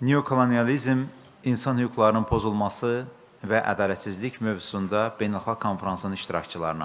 Neokolonializm, insan hüquqlarının pozulması və ədalətsizlik mövzusunda beynəlxalq konferansın iştirakçılarına.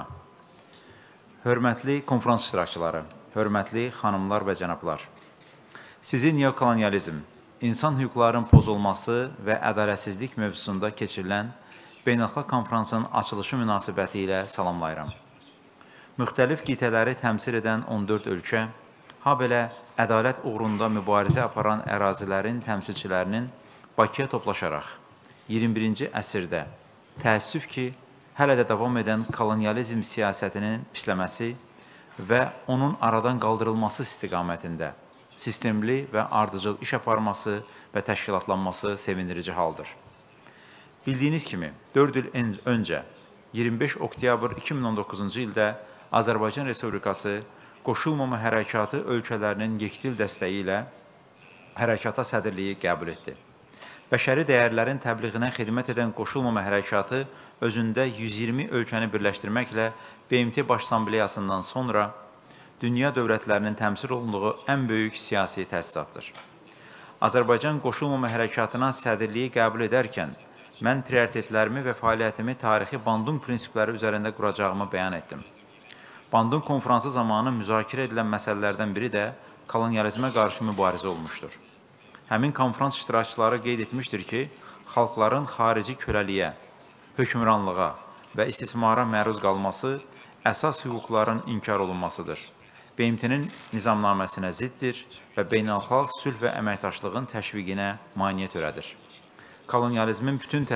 Hörmətli konferans iştirakçıları, hörmətli xanımlar və cənablar. Sizi neokolonializm, insan hüquqlarının pozulması və ədalətsizlik mövzusunda keçirilən beynəlxalq konferansın açılışı münasibəti ilə salamlayıram. Müxtəlif qitələri təmsil edən 14 ölkə, habelə ədalət uğrunda mübarizə aparan ərazilərin təmsilçilərinin Bakıya toplaşaraq 21-ci əsrdə təəssüf ki, hələ də davam edən kolonializm siyasətinin pisləməsi və onun aradan qaldırılması istiqamətində sistemli və ardıcıl iş aparması və təşkilatlanması sevindirici haldır. Bildiyiniz kimi, 4 il öncə 25 oktyabr 2019-cu ildə Azərbaycan Respublikası Qoşulmama Hərəkatı ölkələrinin yekdil dəstəyi ilə hərəkata sədrliyi qəbul etdi. Bəşəri dəyərlərin təbliğinə xidmət edən Qoşulmama Hərəkatı özündə 120 ölkəni birləşdirməklə BMT Baş Assambleyasından sonra dünya dövlətlərinin təmsil olunduğu ən böyük siyasi təsisatdır. Azərbaycan Qoşulmama Hərəkatına sədrliyi qəbul edərkən mən prioritetlərimi və fəaliyyətimi tarixi Bandung prinsipləri üzərində quracağımı bəyan etdim. Bandung konferansı zamanı müzakirə edilən məsələlərdən biri də kolonializmə qarşı mübarizə olmuşdur. Həmin konferans iştirakçıları qeyd etmişdir ki, xalqların xarici köləliyə, hökmranlığa və istismara məruz qalması əsas hüquqların inkar olunmasıdır. BMT-nin nizamnaməsinə ziddir və beynəlxalq sülh və əməkdaşlığın təşviqinə maneə törədir. Kolonializmin bütün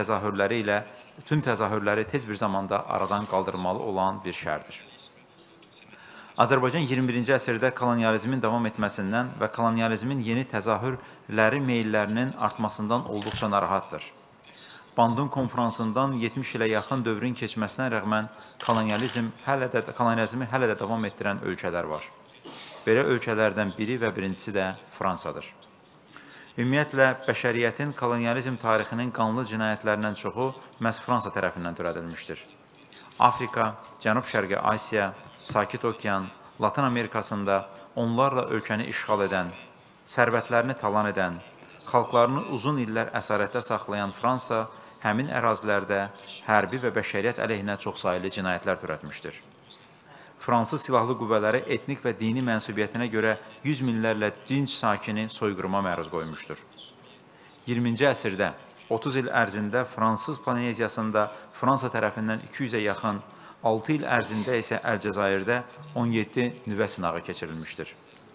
təzahürləri tez bir zamanda aradan qaldırılmalı olan bir şərdir. Azərbaycan 21-ci əsrdə kolonializmin davam etməsindən və kolonializmin yeni təzahürləri meyillərinin artmasından olduqca narahatdır. Bandung konferansından 70 ilə yaxın dövrün keçməsinə rəğmən kolonializmi hələ də davam etdirən ölkələr var. Belə ölkələrdən biri və birincisi də Fransadır. Ümumiyyətlə, bəşəriyyətin kolonializm tarixinin qanlı cinayətlərindən çoxu məhz Fransa tərəfindən törədilmişdir. Afrika, Cənub-Şərqi Asiya, Sakit Okean, Latin Amerikasında onlarla ölkəni işğal edən, sərvətlərini talan edən, xalqlarını uzun illər əsarətdə saxlayan Fransa həmin ərazilərdə hərbi və bəşəriyyət əleyhinə çoxsaylı cinayətlər törətmişdir. Fransız silahlı qüvvələri etnik və dini mənsubiyyətinə görə 100 minlərlə dinc sakini soyqırıma məruz qoymuşdur. 20-ci əsrdə 30 il ərzində Fransız Polineziyasında Fransa tərəfindən 200-ə yaxın, 6 il ərzində isə Əlcəzairdə 17 nüvə sınağı keçirilmişdir.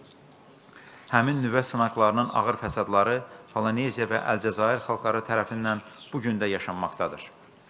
Həmin nüvə sınaqlarının ağır fəsadları Polineziya və Əlcəzair xalqları tərəfindən bugün də yaşanmaqdadır.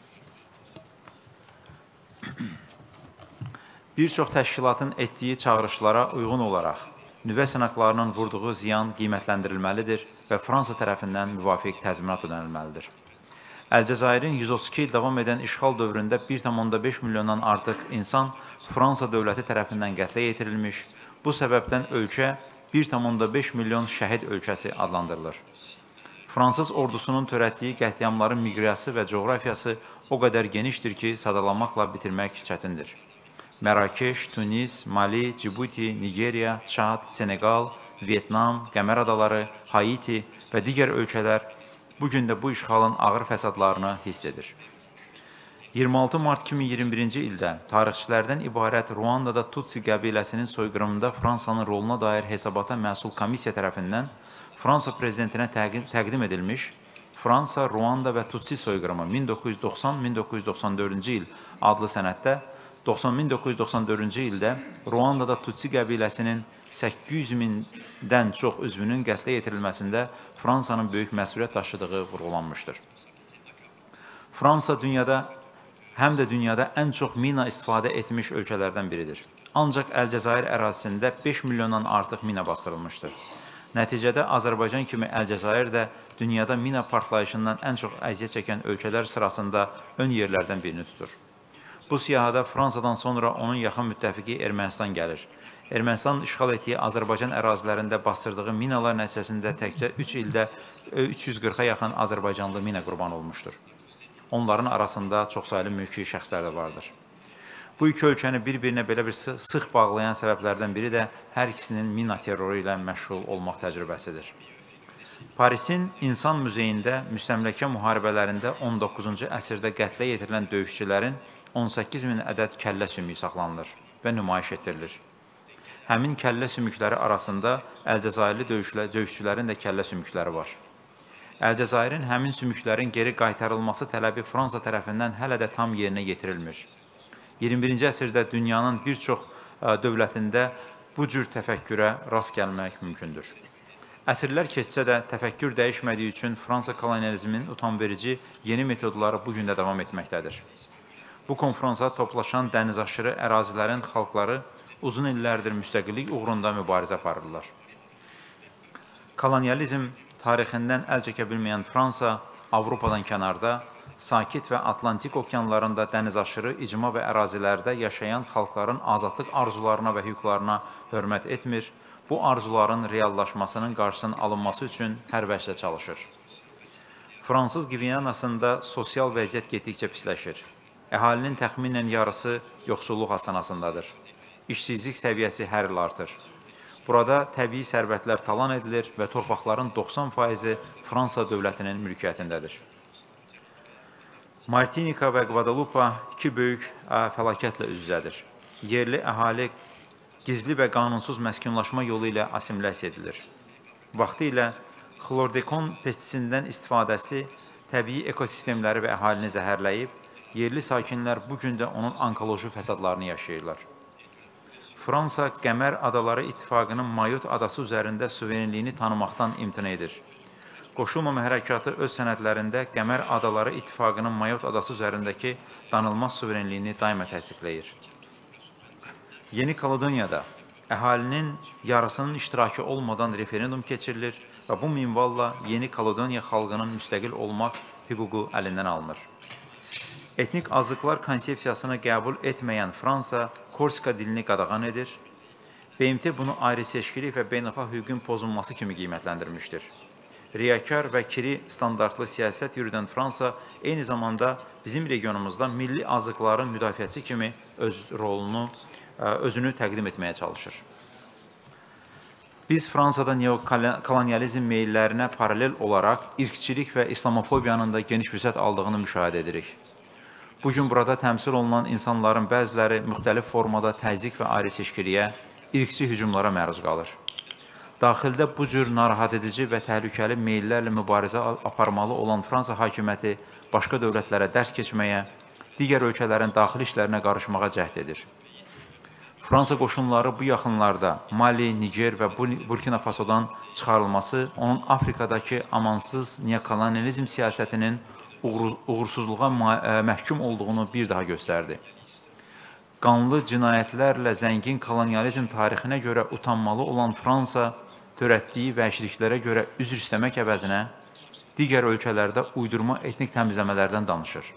Bir çox təşkilatın etdiyi çağırışlara uyğun olaraq nüvə sınaqlarının vurduğu ziyan qiymətləndirilməlidir və Fransa tərəfindən müvafiq təzminat ödənilməlidir. Əlcəzairin 132 il davam edən işğal dövründə 1,5 milyondan artıq insan Fransa dövləti tərəfindən qətlə yetirilmiş, bu səbəbdən ölkə 1,5 milyon şəhid ölkəsi adlandırılır. Fransız ordusunun törətdiyi qətliamların miqyası və coğrafiyası o qədər genişdir ki, sadalamaqla bitirmək çətindir. Mərakeş, Tunis, Mali, Cibuti, Nigeriya, Çad, Senegal, Vietnam, Qəmər Adaları, Haiti və digər ölkələr bugün də bu işğalın ağır fəsadlarını hiss edir. 26 mart 2021-ci ildə tarixçilərdən ibarət Ruandada Tutsi qəbiləsinin soyqırımında Fransanın roluna dair hesabata məsul komissiya tərəfindən Fransa prezidentinə təqdim edilmiş Fransa, Ruanda və Tutsi soyqırımı 1990-1994-cü il adlı sənəddə 1994-cü ildə Ruandada Tutsi qəbiləsinin 800 mindən çox üzvünün qətlə yetirilməsində Fransanın böyük məsuliyyət daşıdığı vurğulanmışdır. Fransa həm də dünyada ən çox mina istifadə etmiş ölkələrdən biridir. Ancaq Əlcəzair ərazisində 5 milyondan artıq mina bastırılmışdır. Nəticədə Azərbaycan kimi Əlcəzair də dünyada mina partlayışından ən çox əziyyət çəkən ölkələr sırasında ön yerlərdən birini tutur. Bu siyahıda Fransadan sonra onun yaxın müttəfiqi Ermənistan gəlir. Ermənistanın işğal etdiyi Azərbaycan ərazilərində bastırdığı minalar nəticəsində təkcə 3 ildə 340-a yaxın Azərbaycanlı mina qurban olmuşdur. Onların arasında çoxsaylı mülki şəxslər də vardır. Bu iki ölkəni bir-birinə belə bir sıx bağlayan səbəblərdən biri də hər ikisinin mina terroru ilə məşğul olmaq təcrübəsidir. Parisin İnsan Muzeyində müstəmləkə müharibələrində 19-cu əsrdə qətlə yetirilən döyüşçülərin 18 min ədəd kəllə sümüyü saxlanılır və nümayiş etdirilir. Həmin kəllə sümükləri arasında Əlcəzairli döyüşçülərin də kəllə sümükləri var. Əlcəzairin həmin sümüklərin geri qaytarılması tələbi Fransa tərəfindən hələ də tam yerinə yetirilmir. 21-ci əsrdə dünyanın bir çox dövlətində bu cür təfəkkürə rast gəlmək mümkündür. Əsrlər keçsə də təfəkkür dəyişmədiyi üçün Fransa kolonializminin utanverici yeni metodları bugün də davam etməkdədir. Bu konfransa toplaşan dənizaşırı ərazilərin xalqları uzun illərdir müstəqillik uğrunda mübarizə aparırlar. Kolonializm tarixindən əl çəkə bilməyən Fransa, Avropadan kənarda, sakit və Atlantik okeanlarında dənizaşırı icma və ərazilərdə yaşayan xalqların azadlıq arzularına və hüquqlarına hörmət etmir, bu arzuların reallaşmasının qarşısının alınması üçün hər vəclə çalışır. Fransız Gviyanasında sosial vəziyyət getdikcə pisləşir. Əhalinin təxminən yarısı yoxsulluq astanasındadır. İşsizlik səviyyəsi hər il artır. Burada təbii sərvətlər talan edilir və torpaqların 90%-i Fransa dövlətinin mülkiyyətindədir. Martinika və Guadalupe iki böyük fəlakətlə üz-üzədir. Yerli əhali gizli və qanunsuz məskunlaşma yolu ilə assimilyasiya edilir. Vaxtı ilə xlordekon pestisindən istifadəsi təbii ekosistemləri və əhalini zəhərləyib, yerli sakinlər bugün də onun onkoloji fəsadlarını yaşayırlar. Fransa Qəmər Adaları İttifaqının Mayot adası üzərində suverenliyini tanımaqdan imtina edir. Qoşulmama hərəkatı öz sənədlərində Qəmər Adaları İttifaqının Mayot adası üzərindəki danılmaz suverenliyini daima təsdiqləyir. Yeni Kaledoniyada əhalinin yarısının iştirakı olmadan referendum keçirilir və bu minvalla Yeni Kaledoniya xalqının müstəqil olmaq hüququ əlindən alınır. Etnik azlıqlar konsepsiyasını qəbul etməyən Fransa Korsika dilini qadağan edir. BMT bunu ayrı-seçkilik və beynəlxalq hüququn pozulması kimi qiymətləndirmişdir. Riyakar və kiri standartlı siyasət yürüdən Fransa eyni zamanda bizim regionumuzda milli azlıqların müdafiəçi kimi özünü təqdim etməyə çalışır. Biz Fransada neokolonializm meyillərinə paralel olaraq irqçilik və islamofobiyanın da geniş vüsət aldığını müşahidə edirik. Bugün burada təmsil olunan insanların bəziləri müxtəlif formada təzyiq və ayrı-seçkiliyə, irqçi hücumlara məruz qalır. Daxildə bu cür narahat edici və təhlükəli meyillərlə mübarizə aparmalı olan Fransa hakimiyyəti başqa dövlətlərə dərs keçməyə, digər ölkələrin daxili işlərinə qarışmağa cəhd edir. Fransa qoşunları bu yaxınlarda Mali, Niger və Burkina Fasodan çıxarılması onun Afrikadakı amansız neokolonializm siyasətinin uğursuzluğa məhkum olduğunu bir daha göstərdi. Qanlı cinayətlərlə zəngin kolonializm tarixinə görə utanmalı olan Fransa, törətdiyi vəhşiliklərə görə üzr istəmək əvəzinə digər ölkələrdə uydurma etnik təmizləmələrdən danışır.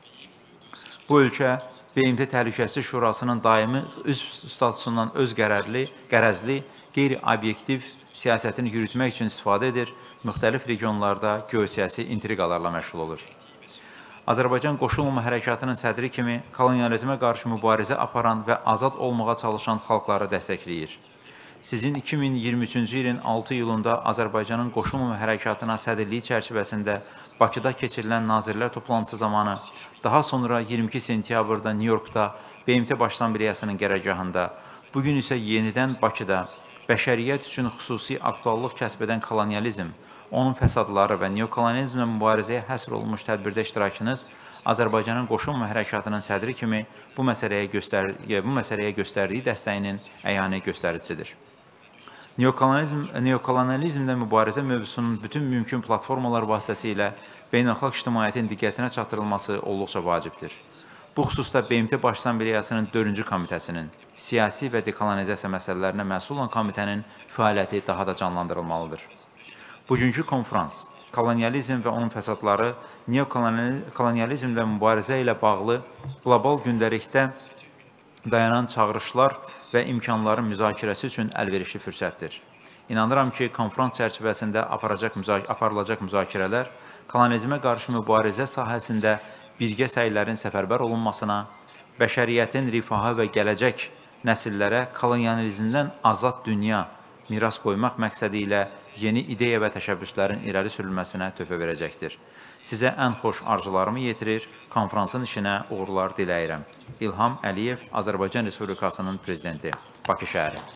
Bu ölkə, BMT Təhlükəsizlik Şurasının daimi üzv statusundan öz qərəzli, qeyri-obyektiv siyasətini yürütmək üçün istifadə edir, müxtəlif regionlarda geosiyasi intriqalarla məşğul olur. Azərbaycan Qoşulmama Hərəkatının sədri kimi kolonializmə qarşı mübarizə aparan və azad olmağa çalışan xalqları dəstəkləyir. Sizin 2023-cü ilin 6 iyulunda Azərbaycanın Qoşulmama Hərəkatına sədrliyi çərçivəsində Bakıda keçirilən nazirlər toplantısı zamanı, daha sonra 22 sentyabrda Nyu-Yorkda BMT Baş Assambleyasının qərargahında, bugün isə yenidən Bakıda bəşəriyyət üçün xüsusi aktuallıq kəsb edən kolonializm, onun fəsadları və neokolonializmlə mübarizəyə həsr olunmuş tədbirdə iştirakınız Azərbaycanın Qoşulmama Hərəkatının sədri kimi bu məsələyə göstərdiyi dəstəyinin əyani göstəricisidir. Neokolonializmlə mübarizə mövzusunun bütün mümkün platformalar vasitəsilə beynəlxalq ictimaiyyətin diqqətinə çatdırılması olduqca vacibdir. Bu xüsusda BMT Baş Assambleyasının 4-cü komitəsinin, siyasi və dekolonizasiya məsələlərinə məsul olan komitənin fəaliyyəti daha da canlandırılmalıdır. Bugünkü konfrans, kolonializm və onun fəsadları, neokolonializmlə mübarizə ilə bağlı qlobal gündəlikdə dayanan çağırışlar və imkanların müzakirəsi üçün əlverişli fürsətdir. İnanıram ki, konfrans çərçivəsində aparılacaq müzakirələr kolonizmə qarşı mübarizə sahəsində birgə səylərin səfərbər olunmasına, bəşəriyyətin rifahı və gələcək nəsillərə kolonializmdən azad dünya miras qoymaq məqsədi ilə yeni ideya və təşəbbüslərin irəli sürülməsinə töhfə verəcəkdir. Sizə ən xoş arzularımı yetirir, konfransın işinə uğurlar diləyirəm. İlham Əliyev, Azərbaycan Respublikasının Prezidenti, Bakı şəhəri.